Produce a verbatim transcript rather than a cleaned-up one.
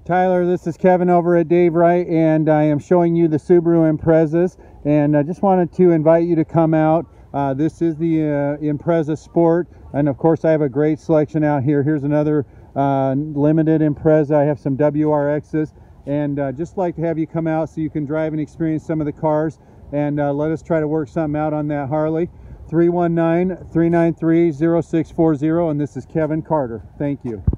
Tyler, this is Kevin over at Dave Wright, and I am showing you the Subaru Imprezas, and I just wanted to invite you to come out. Uh, this is the uh, Impreza Sport, and of course I have a great selection out here. Here's another uh, limited Impreza. I have some W R Xs, and uh, just like to have you come out so you can drive and experience some of the cars, and uh, let us try to work something out on that Harley. three one nine, three nine three, zero six four zero, and this is Kevin Carter. Thank you.